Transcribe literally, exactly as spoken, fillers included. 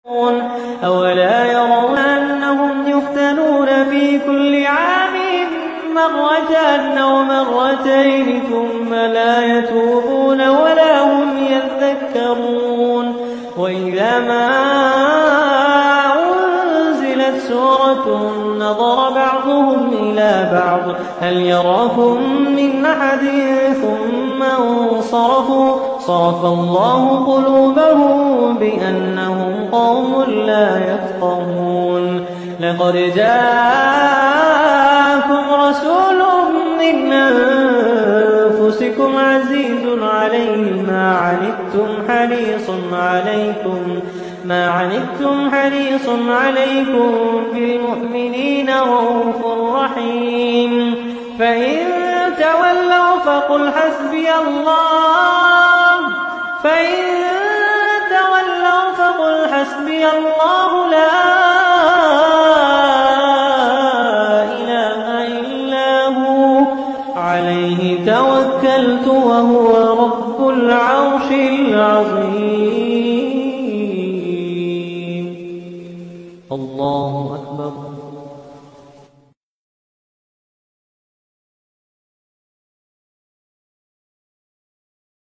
أولا يرون أنهم يفتنون في كل عام مرة أو مرتين ثم لا يتوبون ولا هم يذكرون وإذا ما أنزلت سورة نظر بعضهم إلى بعض هل يراكم من أحد ثم انصرفوا صرف الله قلوبهم بأنهم قوم لا يفقهون. لقد جاءكم رسول من أنفسكم عزيز عليه ما عنتم حريص عليكم ما عنتم حريص عليكم بالمؤمنين رؤوف رحيم. فإن تولوا فقل حسبي الله فإن تولوا فقل حسبي الله لا إله إلا هو عليه توكلت وهو رب العرش العظيم. الله أكبر.